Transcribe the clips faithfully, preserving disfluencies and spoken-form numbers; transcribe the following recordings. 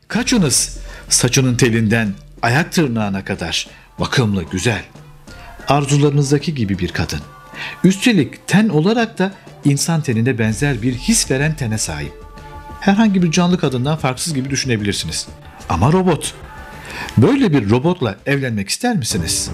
Kaçınız saçının telinden ayak tırnağına kadar bakımlı, güzel, arzularınızdaki gibi bir kadın. Üstelik ten olarak da insan tenine benzer bir his veren tene sahip. Herhangi bir canlı kadından farksız gibi düşünebilirsiniz. Ama robot. Böyle bir robotla evlenmek ister misiniz?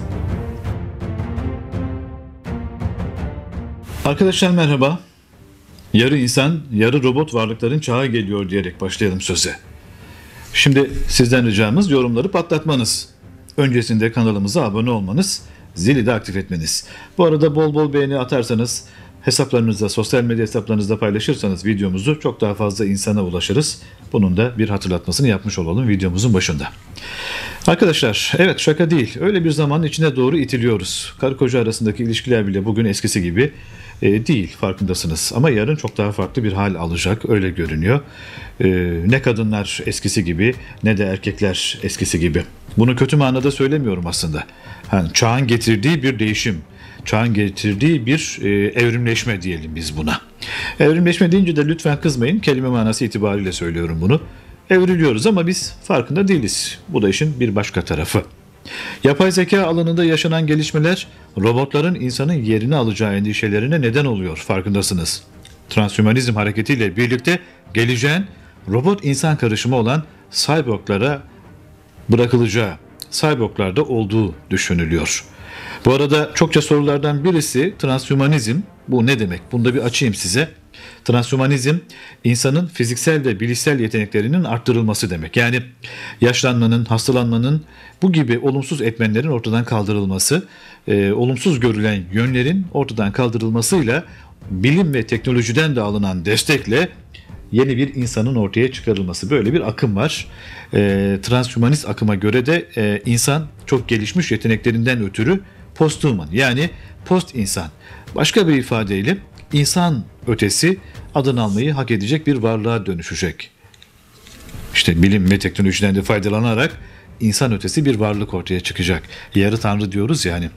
Arkadaşlar merhaba. Yarı insan, yarı robot varlıkların çağı geliyor diyerek başlayalım söze. Şimdi sizden ricamız yorumları patlatmanız. Öncesinde kanalımıza abone olmanız, zili de aktif etmeniz. Bu arada bol bol beğeni atarsanız, hesaplarınızda, sosyal medya hesaplarınızda paylaşırsanız videomuzu çok daha fazla insana ulaşırız. Bunun da bir hatırlatmasını yapmış olalım videomuzun başında. Arkadaşlar, evet şaka değil. Öyle bir zamanın içine doğru itiliyoruz. Karı koca arasındaki ilişkiler bile bugün eskisi gibi e, değil, farkındasınız. Ama yarın çok daha farklı bir hal alacak, öyle görünüyor. E, ne kadınlar eskisi gibi ne de erkekler eskisi gibi. Bunu kötü manada söylemiyorum aslında. Yani çağın getirdiği bir değişim. Çağın getirdiği bir e, evrimleşme diyelim biz buna. Evrimleşme deyince de lütfen kızmayın. Kelime manası itibariyle söylüyorum bunu. Evriliyoruz ama biz farkında değiliz. Bu da işin bir başka tarafı. Yapay zeka alanında yaşanan gelişmeler robotların insanın yerini alacağı endişelerine neden oluyor, farkındasınız. Transhümanizm hareketiyle birlikte geleceğin robot insan karışımı olan cyborglara bırakılacağı, cyborglarda olduğu düşünülüyor. Bu arada çokça sorulardan birisi transhümanizm. Bu ne demek? Bunu da bir açayım size. Transhümanizm insanın fiziksel ve bilişsel yeteneklerinin arttırılması demek. Yani yaşlanmanın, hastalanmanın bu gibi olumsuz etmenlerin ortadan kaldırılması, e, olumsuz görülen yönlerin ortadan kaldırılmasıyla bilim ve teknolojiden de alınan destekle yeni bir insanın ortaya çıkarılması. Böyle bir akım var. E, transhümanist akıma göre de e, insan çok gelişmiş yeteneklerinden ötürü posthuman, yani post insan. Başka bir ifadeyle insan ötesi adını almayı hak edecek bir varlığa dönüşecek. İşte bilim ve teknolojiden de faydalanarak insan ötesi bir varlık ortaya çıkacak. Yarı tanrı diyoruz yani.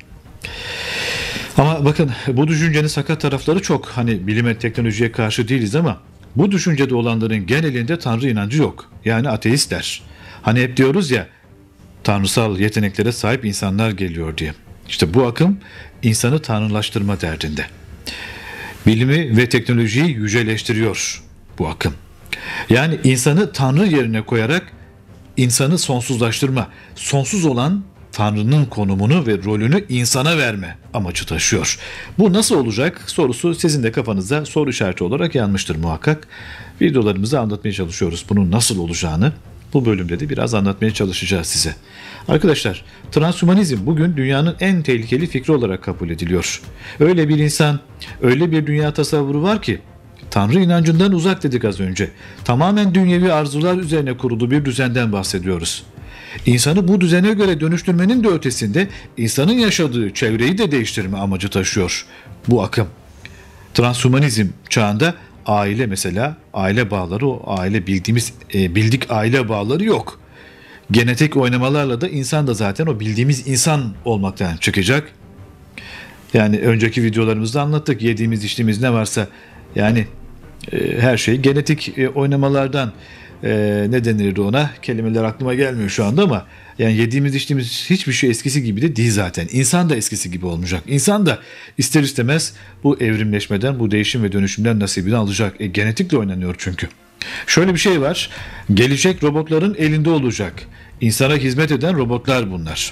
Ama bakın, bu düşüncenin sakat tarafları çok. Hani bilime, teknolojiye karşı değiliz ama bu düşüncede olanların genelinde tanrı inancı yok. Yani ateistler. Hani hep diyoruz ya, tanrısal yeteneklere sahip insanlar geliyor diye. İşte bu akım insanı tanrılaştırma derdinde. Bilimi ve teknolojiyi yüceleştiriyor bu akım. Yani insanı tanrı yerine koyarak insanı sonsuzlaştırma, sonsuz olan tanrının konumunu ve rolünü insana verme amacı taşıyor. Bu nasıl olacak sorusu sizin de kafanızda soru işareti olarak yanmıştır muhakkak. Videolarımızda anlatmaya çalışıyoruz bunun nasıl olacağını. Bu bölümde de biraz anlatmaya çalışacağız size. Arkadaşlar, transhümanizm bugün dünyanın en tehlikeli fikri olarak kabul ediliyor. Öyle bir insan, öyle bir dünya tasavvuru var ki, Tanrı inancından uzak dedik az önce. Tamamen dünyevi arzular üzerine kurulu bir düzenden bahsediyoruz. İnsanı bu düzene göre dönüştürmenin de ötesinde insanın yaşadığı çevreyi de değiştirme amacı taşıyor bu akım. Transhümanizm çağında aile, mesela aile bağları, o aile bildiğimiz e, bildik aile bağları yok. Genetik oynamalarla da insan da zaten o bildiğimiz insan olmaktan çıkacak. Yani önceki videolarımızda anlattık, yediğimiz içtiğimiz ne varsa yani e, her şey genetik e, oynamalardan e, ne denirdi ona, kelimeler aklıma gelmiyor şu anda ama yani yediğimiz içtiğimiz hiçbir şey eskisi gibi de değil zaten. İnsan da eskisi gibi olmayacak. İnsan da ister istemez bu evrimleşmeden, bu değişim ve dönüşümden nasibini alacak. E, genetikle oynanıyor çünkü. Şöyle bir şey var. Gelecek robotların elinde olacak. İnsana hizmet eden robotlar bunlar.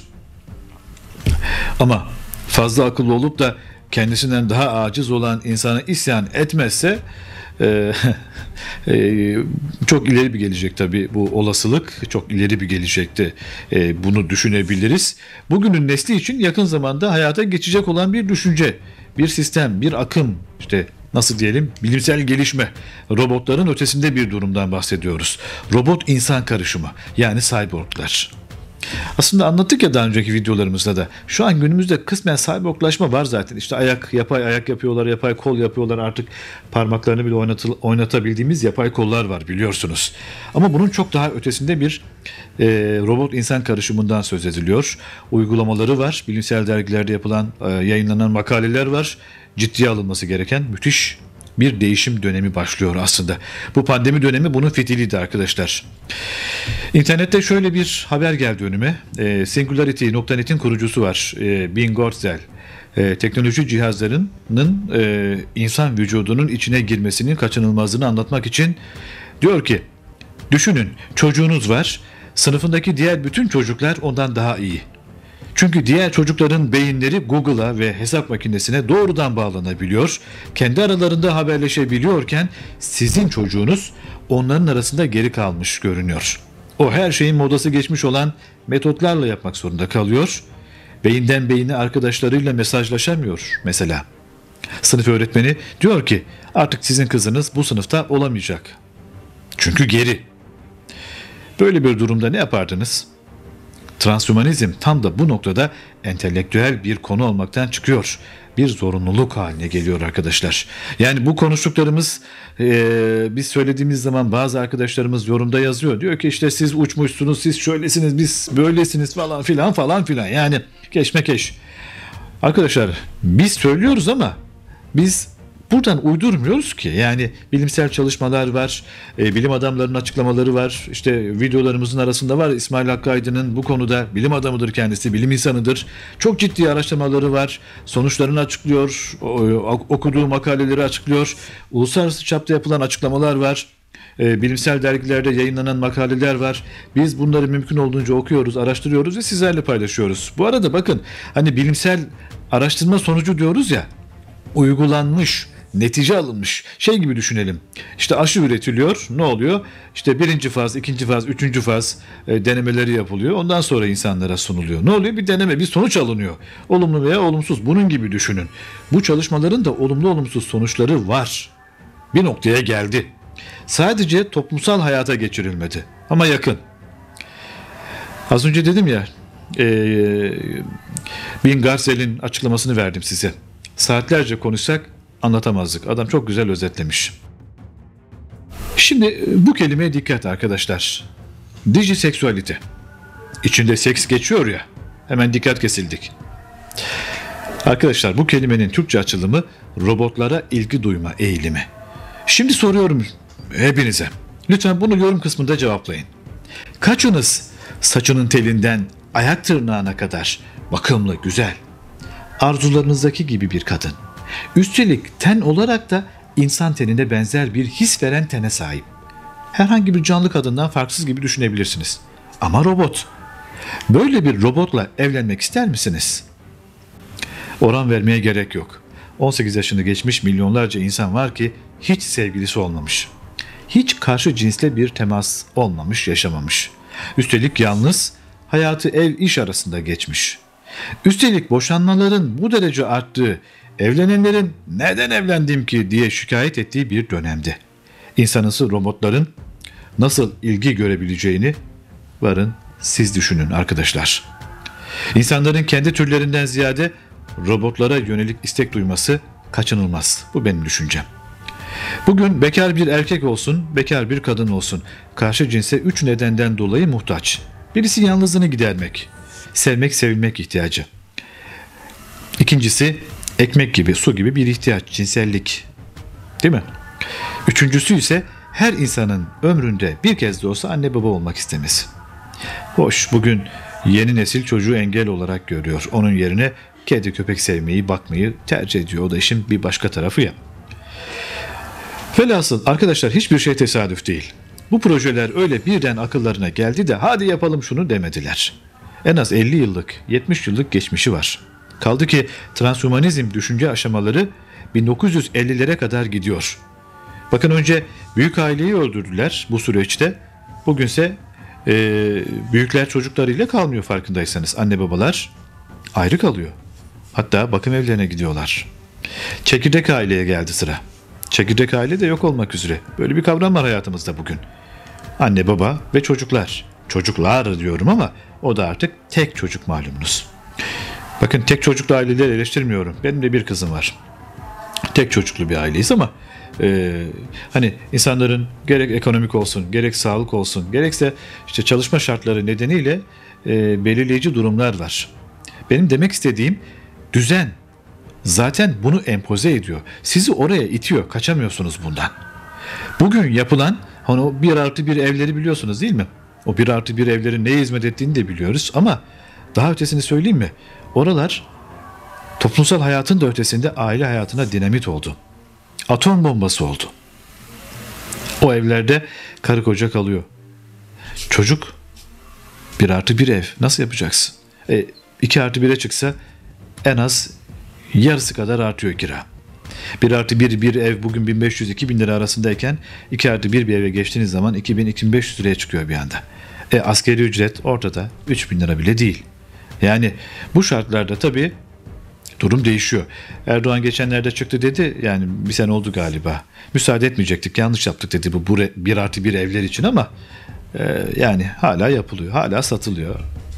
Ama fazla akıllı olup da kendisinden daha aciz olan insana isyan etmezse e, e, çok ileri bir gelecek tabii bu olasılık. Çok ileri bir gelecekte e, bunu düşünebiliriz. Bugünün nesli için yakın zamanda hayata geçecek olan bir düşünce, bir sistem, bir akım, işte nasıl diyelim, bilimsel gelişme, robotların ötesinde bir durumdan bahsediyoruz. Robot insan karışımı, yani cyborglar. Aslında anlattık ya daha önceki videolarımızda da. Şu an günümüzde kısmen cyborglaşma var zaten. İşte ayak, yapay ayak yapıyorlar, yapay kol yapıyorlar. Artık parmaklarını bile oynatıl, oynatabildiğimiz yapay kollar var, biliyorsunuz. Ama bunun çok daha ötesinde bir e, robot insan karışımından söz ediliyor. Uygulamaları var. Bilimsel dergilerde yapılan, e, yayınlanan makaleler var. Ciddiye alınması gereken müthiş bir değişim dönemi başlıyor aslında. Bu pandemi dönemi bunun fitiliydi arkadaşlar. İnternette şöyle bir haber geldi önüme. E, Singularity nokta net'in kurucusu var. E, Bin Gortzel. E, teknoloji cihazlarının e, insan vücudunun içine girmesinin kaçınılmazlığını anlatmak için diyor ki, düşünün, çocuğunuz var, sınıfındaki diğer bütün çocuklar ondan daha iyi. Çünkü diğer çocukların beyinleri Google'a ve hesap makinesine doğrudan bağlanabiliyor, kendi aralarında haberleşebiliyorken sizin çocuğunuz onların arasında geri kalmış görünüyor. O her şeyin modası geçmiş olan metotlarla yapmak zorunda kalıyor. Beyinden beyine arkadaşlarıyla mesajlaşamıyor mesela. Sınıf öğretmeni diyor ki artık sizin kızınız bu sınıfta olamayacak. Çünkü geri. Böyle bir durumda ne yapardınız? Transhümanizm tam da bu noktada entelektüel bir konu olmaktan çıkıyor. Bir zorunluluk haline geliyor arkadaşlar. Yani bu konuştuklarımız e, biz söylediğimiz zaman bazı arkadaşlarımız yorumda yazıyor. Diyor ki işte siz uçmuşsunuz, siz şöylesiniz, biz böylesiniz falan filan falan filan. Yani keşmekeş. Arkadaşlar biz söylüyoruz ama biz buradan uydurmuyoruz ki. Yani bilimsel çalışmalar var, e, bilim adamlarının açıklamaları var. İşte videolarımızın arasında var. İsmail Hakkı Aydın'ın bu konuda bilim adamıdır kendisi, bilim insanıdır. Çok ciddi araştırmaları var. Sonuçlarını açıklıyor, o, okuduğu makaleleri açıklıyor. Uluslararası çapta yapılan açıklamalar var. E, bilimsel dergilerde yayınlanan makaleler var. Biz bunları mümkün olduğunca okuyoruz, araştırıyoruz ve sizlerle paylaşıyoruz. Bu arada bakın, hani bilimsel araştırma sonucu diyoruz ya, uygulanmış, netice alınmış şey gibi düşünelim. İşte aşı üretiliyor. Ne oluyor? İşte birinci faz, ikinci faz, üçüncü faz e, denemeleri yapılıyor. Ondan sonra insanlara sunuluyor. Ne oluyor? Bir deneme, bir sonuç alınıyor. Olumlu veya olumsuz. Bunun gibi düşünün. Bu çalışmaların da olumlu olumsuz sonuçları var. Bir noktaya geldi. Sadece toplumsal hayata geçirilmedi. Ama yakın. Az önce dedim ya, e, Bin Garsel'in açıklamasını verdim size. Saatlerce konuşsak anlatamazdık. Adam çok güzel özetlemiş. Şimdi bu kelimeye dikkat arkadaşlar. Dijiseksüalite. İçinde seks geçiyor ya. Hemen dikkat kesildik. Arkadaşlar bu kelimenin Türkçe açılımı robotlara ilgi duyma eğilimi. Şimdi soruyorum hepinize. Lütfen bunu yorum kısmında cevaplayın. Kaçınız saçının telinden ayak tırnağına kadar bakımlı, güzel, arzularınızdaki gibi bir kadın? Üstelik ten olarak da insan tenine benzer bir his veren tene sahip. Herhangi bir canlı kadından farksız gibi düşünebilirsiniz. Ama robot. Böyle bir robotla evlenmek ister misiniz? Oran vermeye gerek yok. on sekiz yaşını geçmiş milyonlarca insan var ki hiç sevgilisi olmamış. Hiç karşı cinsle bir temas olmamış, yaşamamış. Üstelik yalnız, hayatı ev iş arasında geçmiş. Üstelik boşanmaların bu derece arttığı, evlenenlerin neden evlendim ki diye şikayet ettiği bir dönemde. İnsanısı robotların nasıl ilgi görebileceğini varın siz düşünün arkadaşlar. İnsanların kendi türlerinden ziyade robotlara yönelik istek duyması kaçınılmaz. Bu benim düşüncem. Bugün bekar bir erkek olsun, bekar bir kadın olsun, karşı cinse üç nedenden dolayı muhtaç. Birisi yalnızlığını gidermek, sevmek, sevilmek ihtiyacı. İkincisi ekmek gibi, su gibi bir ihtiyaç, cinsellik. Değil mi? Üçüncüsü ise her insanın ömründe bir kez de olsa anne baba olmak istemesi. Hoş, bugün yeni nesil çocuğu engel olarak görüyor. Onun yerine kedi köpek sevmeyi, bakmayı tercih ediyor. O da işin bir başka tarafı ya. Velhasıl arkadaşlar hiçbir şey tesadüf değil. Bu projeler öyle birden akıllarına geldi de hadi yapalım şunu demediler. En az elli yıllık, yetmiş yıllık geçmişi var. Kaldı ki transhümanizm düşünce aşamaları bin dokuz yüz ellilere kadar gidiyor. Bakın önce büyük aileyi öldürdüler bu süreçte. Bugünse e, büyükler çocuklarıyla kalmıyor farkındaysanız. Anne babalar ayrı kalıyor. Hatta bakım evlerine gidiyorlar. Çekirdek aileye geldi sıra. Çekirdek aile de yok olmak üzere. Böyle bir kavram var hayatımızda bugün. Anne baba ve çocuklar. Çocuklar diyorum ama o da artık tek çocuk malumunuz. Bakın tek çocuklu aileleri eleştirmiyorum. Benim de bir kızım var. Tek çocuklu bir aileyiz ama e, hani insanların gerek ekonomik olsun, gerek sağlık olsun, gerekse işte çalışma şartları nedeniyle e, belirleyici durumlar var. Benim demek istediğim düzen zaten bunu empoze ediyor. Sizi oraya itiyor. Kaçamıyorsunuz bundan. Bugün yapılan hani o bir artı bir evleri biliyorsunuz değil mi? O bir artı bir evlerin neye hizmet ettiğini de biliyoruz ama daha ötesini söyleyeyim mi? Oralar toplumsal hayatın da ötesinde aile hayatına dinamit oldu. Atom bombası oldu. O evlerde karı koca kalıyor. Çocuk bir artı bir ev nasıl yapacaksın? E, iki artı bire çıksa en az yarısı kadar artıyor kira. Bir artı bir bir ev bugün bin beş yüz iki bin lira arasındayken iki artı bir bir eve geçtiğiniz zaman iki bin iki bin beş yüz liraya çıkıyor bir anda. E, asgari ücret ortada üç bin lira bile değil. Yani bu şartlarda tabii durum değişiyor. Erdoğan geçenlerde çıktı dedi, yani bir sene oldu galiba. Müsaade etmeyecektik, yanlış yaptık dedi bu bir artı bir evler için ama e, yani hala yapılıyor, hala satılıyor.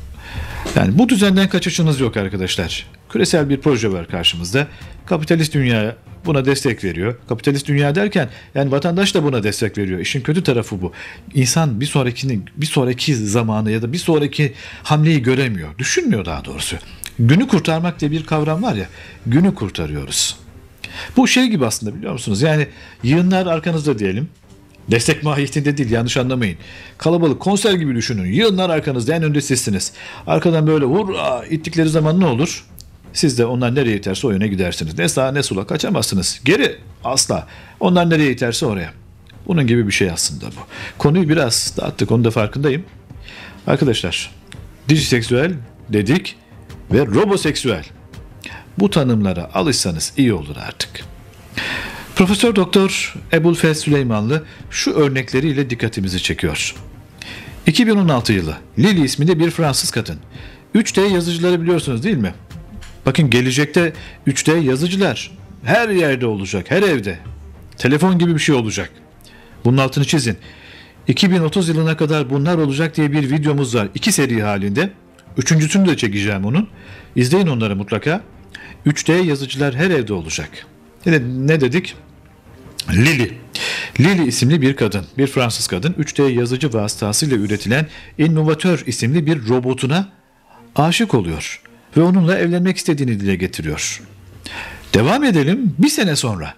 Yani bu düzenden kaçışınız yok arkadaşlar. Küresel bir proje var karşımızda. Kapitalist dünya buna destek veriyor. Kapitalist dünya derken yani vatandaş da buna destek veriyor. İşin kötü tarafı bu. İnsan bir sonrakini, bir sonraki zamanı ya da bir sonraki hamleyi göremiyor. Düşünmüyor daha doğrusu. Günü kurtarmak diye bir kavram var ya. Günü kurtarıyoruz. Bu şey gibi aslında, biliyor musunuz? Yani yığınlar arkanızda diyelim. Destek mahiyetinde değil, yanlış anlamayın. Kalabalık konser gibi düşünün. Yığınlar arkanızda, en önde sizsiniz. Arkadan böyle hurra ittikleri zaman ne olur? Siz de onlar nereye iterse o yöne gidersiniz. Ne sağa ne sola kaçamazsınız. Geri asla. Onlar nereye iterse oraya. Bunun gibi bir şey aslında bu. Konuyu biraz dağıttık, onun da farkındayım. Arkadaşlar, dijiseksüel dedik ve roboseksüel. Bu tanımlara alışsanız iyi olur artık. Profesör Doktor Ebulfez Süleymanlı şu örnekleriyle dikkatimizi çekiyor. iki bin on altı yılı Lily isminde bir Fransız kadın. üç D yazıcıları biliyorsunuz değil mi? Bakın gelecekte üç D yazıcılar her yerde olacak, her evde. Telefon gibi bir şey olacak. Bunun altını çizin. iki bin otuz yılına kadar bunlar olacak diye bir videomuz var. İki seri halinde. Üçüncüsünü de çekeceğim onun. İzleyin onları mutlaka. üç D yazıcılar her evde olacak. Ne, ne dedik? Lily. Lily isimli bir kadın, bir Fransız kadın, üç D yazıcı vasıtasıyla üretilen Innovateur isimli bir robotuna aşık oluyor ve onunla evlenmek istediğini dile getiriyor. Devam edelim. Bir sene sonra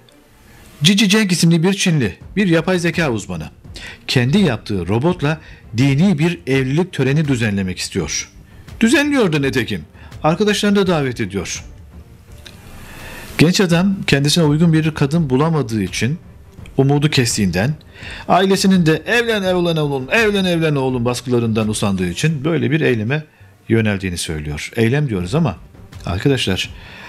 Cici Cenk isimli bir Çinli, bir yapay zeka uzmanı, kendi yaptığı robotla dini bir evlilik töreni düzenlemek istiyor. Düzenliyor da nitekim. Arkadaşlarını da davet ediyor. Genç adam kendisine uygun bir kadın bulamadığı için, umudu kestiğinden, ailesinin de evlen evlen oğlum, evlen evlen oğlum baskılarından usandığı için böyle bir eyleme yöneldiğini söylüyor. Eylem diyoruz ama arkadaşlar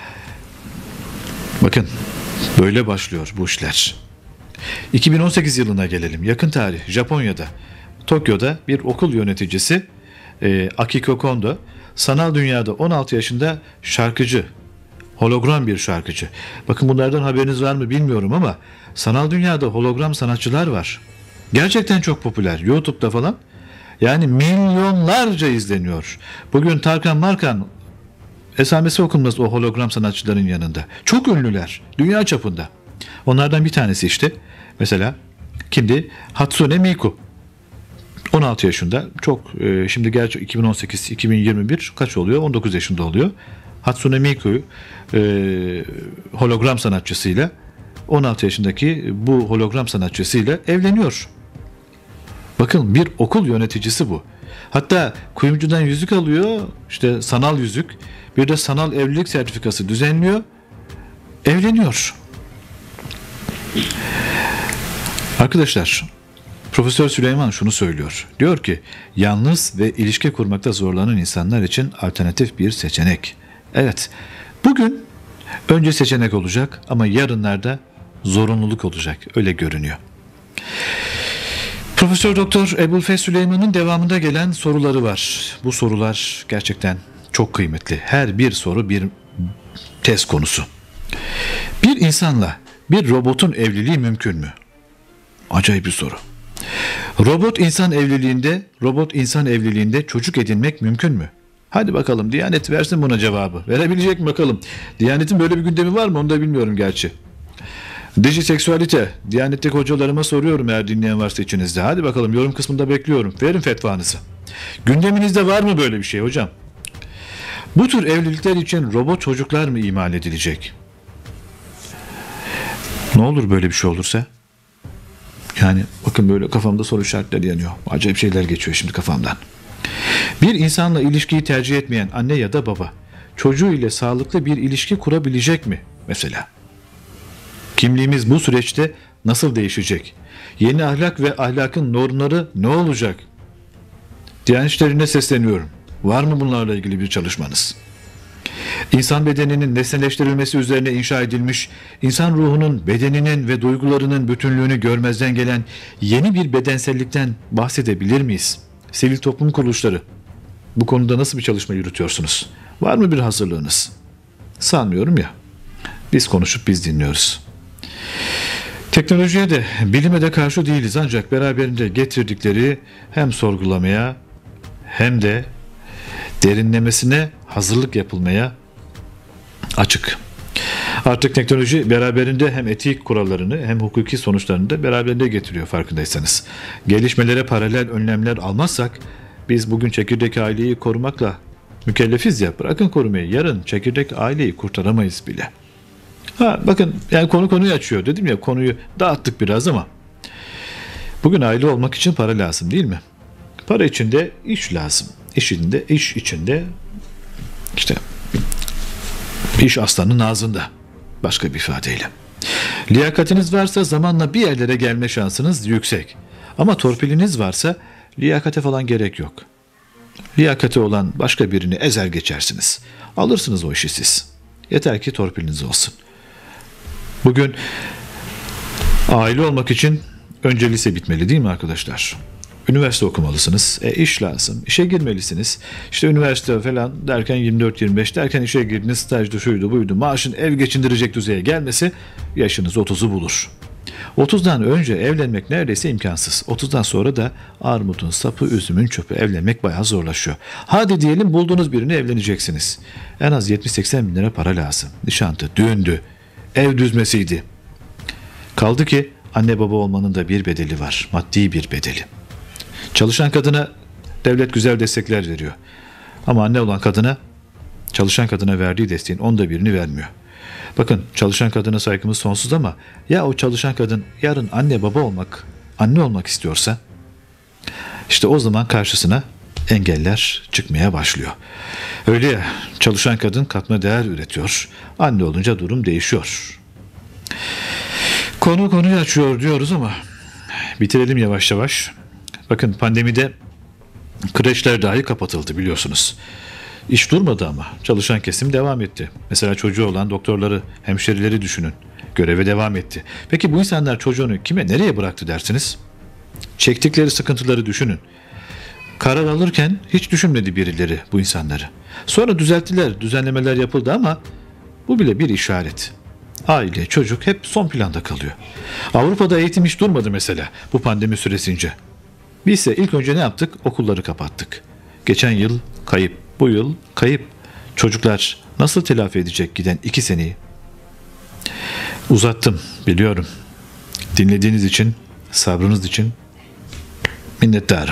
bakın böyle başlıyor bu işler. iki bin on sekiz yılına gelelim. Yakın tarih, Japonya'da, Tokyo'da bir okul yöneticisi e, Akiko Kondo, sanal dünyada on altı yaşında şarkıcı, hologram bir şarkıcı. Bakın bunlardan haberiniz var mı bilmiyorum ama sanal dünyada hologram sanatçılar var. Gerçekten çok popüler. YouTube'da falan. Yani milyonlarca izleniyor. Bugün Tarkan Markan esamesi okunmaz o hologram sanatçıların yanında. Çok ünlüler. Dünya çapında. Onlardan bir tanesi işte. Mesela kimdi? Hatsune Miku. on altı yaşında. Çok e, şimdi gerçi iki bin on sekiz iki bin yirmi bir kaç oluyor? on dokuz yaşında oluyor. Hatsune Miku e, hologram sanatçısıyla on altı yaşındaki bu hologram sanatçısıyla evleniyor. Bakın bir okul yöneticisi bu. Hatta kuyumcudan yüzük alıyor, işte sanal yüzük, bir de sanal evlilik sertifikası düzenliyor, evleniyor. Arkadaşlar, Profesör Süleyman şunu söylüyor. Diyor ki, yalnız ve ilişki kurmakta zorlanan insanlar için alternatif bir seçenek. Evet, bugün önce seçenek olacak ama yarınlarda zorunluluk olacak, öyle görünüyor. Profesör Doktor Ebulfez Süleyman'ın devamında gelen soruları var. Bu sorular gerçekten çok kıymetli. Her bir soru bir tez konusu. Bir insanla bir robotun evliliği mümkün mü? Acayip bir soru. Robot insan evliliğinde, robot insan evliliğinde çocuk edinmek mümkün mü? Hadi bakalım Diyanet versin buna cevabı. Verebilecek mi bakalım? Diyanet'in böyle bir gündemi var mı? Onu da bilmiyorum gerçi. Dijiseksüalite. Diyanet'teki hocalarıma soruyorum eğer dinleyen varsa içinizde. Hadi bakalım yorum kısmında bekliyorum. Verin fetvanızı. Gündeminizde var mı böyle bir şey hocam? Bu tür evlilikler için robot çocuklar mı imal edilecek? Ne olur böyle bir şey olursa? Yani bakın böyle kafamda soru işaretleri yanıyor. Acayip şeyler geçiyor şimdi kafamdan. Bir insanla ilişkiyi tercih etmeyen anne ya da baba çocuğu ile sağlıklı bir ilişki kurabilecek mi mesela? Kimliğimiz bu süreçte nasıl değişecek? Yeni ahlak ve ahlakın normları ne olacak? Diyanet İşleri'ne sesleniyorum. Var mı bunlarla ilgili bir çalışmanız? İnsan bedeninin nesneleştirilmesi üzerine inşa edilmiş, insan ruhunun, bedeninin ve duygularının bütünlüğünü görmezden gelen yeni bir bedensellikten bahsedebilir miyiz? Sivil toplum kuruluşları, bu konuda nasıl bir çalışma yürütüyorsunuz? Var mı bir hazırlığınız? Sanmıyorum ya. Biz konuşup biz dinliyoruz. Teknolojiye de, bilime de karşı değiliz, ancak beraberinde getirdikleri hem sorgulamaya hem de derinlemesine hazırlık yapılmaya açık. Artık teknoloji beraberinde hem etik kurallarını hem hukuki sonuçlarını da beraberinde getiriyor, farkındaysanız. Gelişmelere paralel önlemler almazsak biz bugün çekirdek aileyi korumakla mükellefiz ya, bırakın korumayı, yarın çekirdek aileyi kurtaramayız bile. Ha bakın, yani konu konuyu açıyor dedim ya, konuyu dağıttık biraz ama bugün aile olmak için para lazım değil mi? Para içinde iş lazım. İş içinde, iş içinde işte iş aslanın ağzında, başka bir ifadeyle. Liyakatiniz varsa zamanla bir yerlere gelme şansınız yüksek. Ama torpiliniz varsa liyakate falan gerek yok. Liyakati olan başka birini ezer geçersiniz. Alırsınız o işi siz. Yeter ki torpiliniz olsun. Bugün aile olmak için önce lise bitmeli değil mi arkadaşlar? Üniversite okumalısınız. E iş lazım. İşe girmelisiniz. İşte üniversite falan derken yirmi dört yirmi beş derken işe girdiniz. Stajdı, şuydu, buydu. Maaşın ev geçindirecek düzeye gelmesi yaşınız otuzu bulur. otuzdan önce evlenmek neredeyse imkansız. otuzdan sonra da armudun sapı, üzümün çöpü, evlenmek bayağı zorlaşıyor. Hadi diyelim buldunuz birini, evleneceksiniz. En az yetmiş seksen bin lira para lazım. Nişandı, düğündü, ev düzmesiydi. Kaldı ki anne baba olmanın da bir bedeli var. Maddi bir bedeli. Çalışan kadına devlet güzel destekler veriyor. Ama anne olan kadına, çalışan kadına verdiği desteğin onda birini vermiyor. Bakın, çalışan kadına saygımız sonsuz ama ya o çalışan kadın yarın anne baba olmak, anne olmak istiyorsa, işte o zaman karşısına engeller çıkmaya başlıyor. Öyle ya, çalışan kadın katma değer üretiyor. Anne olunca durum değişiyor. Konu konuyu açıyor diyoruz ama bitirelim yavaş yavaş. Bakın, pandemide kreşler dahi kapatıldı biliyorsunuz. İş durmadı ama çalışan kesim devam etti. Mesela çocuğu olan doktorları, hemşerileri düşünün. Göreve devam etti. Peki bu insanlar çocuğunu kime, nereye bıraktı dersiniz? Çektikleri sıkıntıları düşünün. Karar alırken hiç düşünmedi birileri bu insanları. Sonra düzelttiler, düzenlemeler yapıldı ama bu bile bir işaret. Aile, çocuk hep son planda kalıyor. Avrupa'da eğitim hiç durmadı mesela bu pandemi süresince. Biz ise ilk önce ne yaptık? Okulları kapattık. Geçen yıl kayıp, bu yıl kayıp. Çocuklar nasıl telafi edecek giden iki seneyi? Uzattım, biliyorum. Dinlediğiniz için, sabrınız için minnettarım.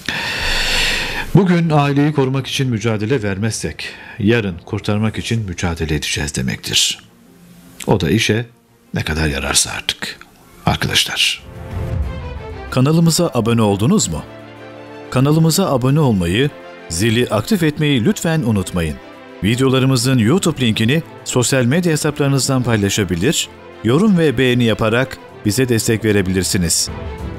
Bugün aileyi korumak için mücadele vermezsek, yarın kurtarmak için mücadele edeceğiz demektir. O da işe ne kadar yararsa artık. Arkadaşlar. Kanalımıza abone oldunuz mu? Kanalımıza abone olmayı, zili aktif etmeyi lütfen unutmayın. Videolarımızın YouTube linkini sosyal medya hesaplarınızdan paylaşabilir, yorum ve beğeni yaparak bize destek verebilirsiniz.